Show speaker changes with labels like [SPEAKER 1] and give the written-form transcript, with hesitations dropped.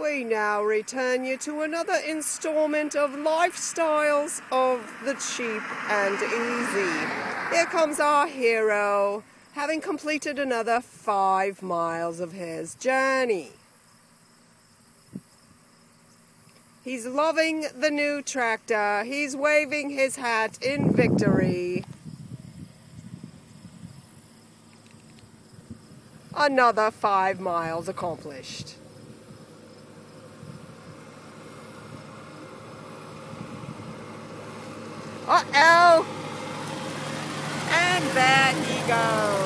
[SPEAKER 1] We now return you to another installment of Lifestyles of the Cheap and Easy. Here comes our hero, having completed another 5 miles of his journey. He's loving the new tractor. He's waving his hat in victory. Another 5 miles accomplished. Uh-oh! And there he goes.